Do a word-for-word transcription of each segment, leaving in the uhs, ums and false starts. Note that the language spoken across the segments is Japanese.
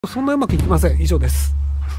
そんなうまくいきません。以上です。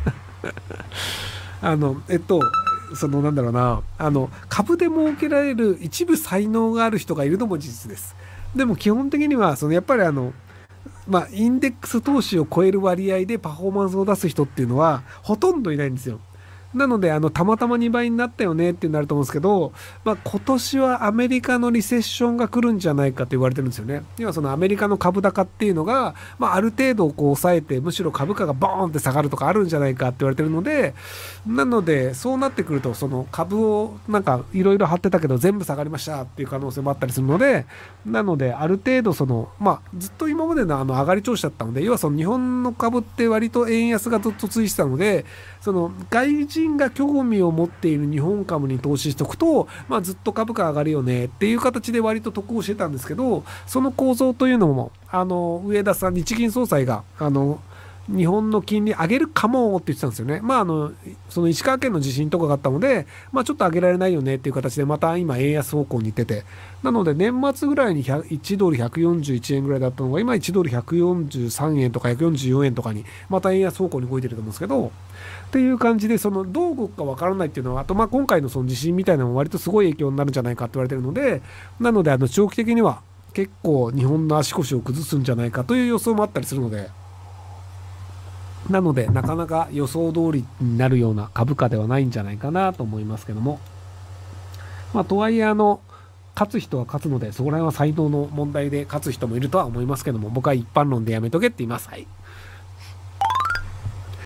あの、えっと、そのなんだろうな、あの、株で儲けられる一部才能がある人がいるのも事実です。でも基本的には、そのやっぱりあの、まあ、インデックス投資を超える割合でパフォーマンスを出す人っていうのはほとんどいないんですよ。なので、あの、たまたまにばいになったよねってなると思うんですけど、まあ、今年はアメリカのリセッションが来るんじゃないかと言われてるんですよね。要はそのアメリカの株高っていうのが、まあ、ある程度こう抑えて、むしろ株価がボーンって下がるとかあるんじゃないかって言われてるので、なので、そうなってくると、その株をなんかいろいろ張ってたけど全部下がりましたっていう可能性もあったりするので、なので、ある程度その、まあ、ずっと今までのあの上がり調子だったので、要はその日本の株って割と円安がずっと続いてたので、その外人が興味を持っている日本株に投資しておくと、まあ、ずっと株価上がるよねっていう形で割と得をしてたんですけど、その構造というのも、あの、上田さん、日銀総裁が、あの、日本の金利上げるかもって言ってたんですよね。まあ、あの、その石川県の地震とかがあったので、まあ、ちょっと上げられないよねっていう形で、また今、円安方向に行ってて。なので、年末ぐらいにいちドルひゃくよんじゅういちえんぐらいだったのが、今いちドルひゃくよんじゅうさんえんとかひゃくよんじゅうよんえんとかに、また円安方向に動いてると思うんですけど、っていう感じで、その、どう動くかわからないっていうのは、あと、まあ、今回のその地震みたいなのも割とすごい影響になるんじゃないかって言われてるので、なので、あの、長期的には結構日本の足腰を崩すんじゃないかという予想もあったりするので、なので、なかなか予想通りになるような株価ではないんじゃないかなと思いますけども。まあ、とはいえ、あの、勝つ人は勝つので、そこら辺は才能の問題で勝つ人もいるとは思いますけども、僕は一般論でやめとけって言います。はい。